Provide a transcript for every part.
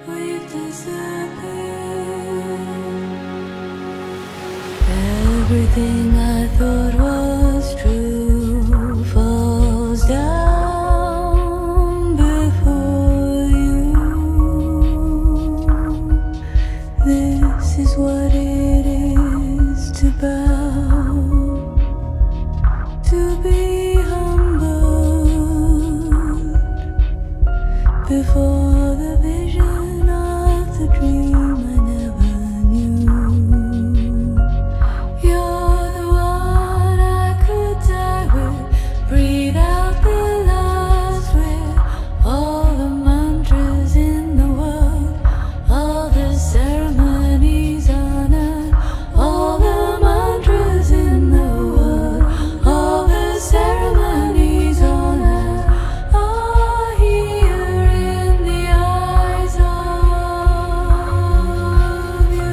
we've disappeared. Everything I thought was true falls down before you. This is what it is to bow, to be humbled before the vision of the dream I never knew. You're the one I could die with, breathe out the last with, all the mantras in the world, all the ceremonies on earth, all the mantras in the world, all the ceremonies on earth are here in the eyes of you.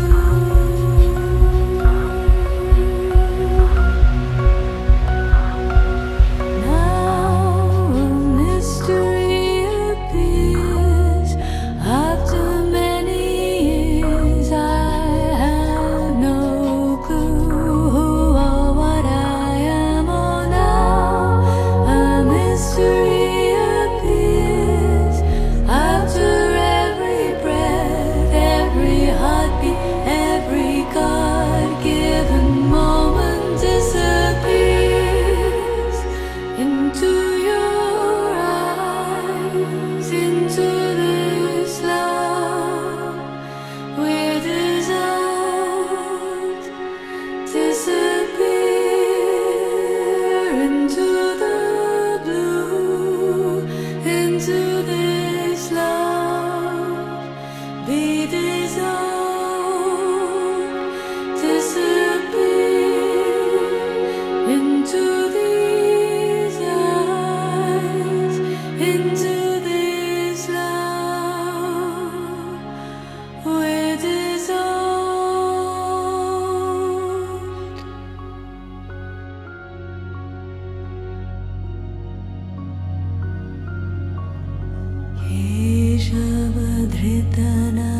Now a mystery appears after many years. I have no clue who or what I am, or now a mystery appears after every breath, every heartbeat, every God-given moment disappears into your eyes, into this love we're dissolved, disappear into the blue, into this love, be dissolved, disappear into these eyes, into this love, we're dissolved. Keshavadhritana